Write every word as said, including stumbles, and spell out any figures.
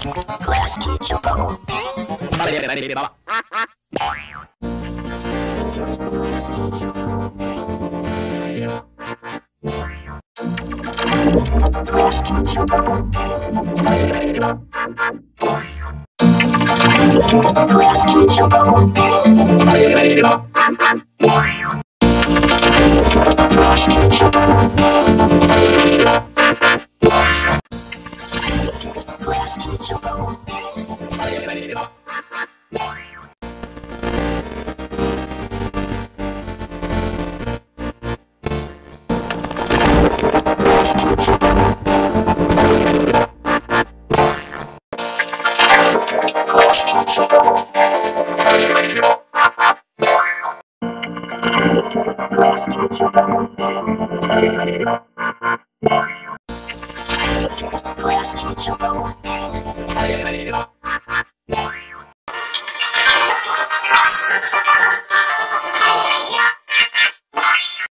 Class teacher go. Class teacher go. Class teacher go. Class teacher go. Class teacher go. Class teacher go. Class teacher go. Class teacher go. Class teacher go.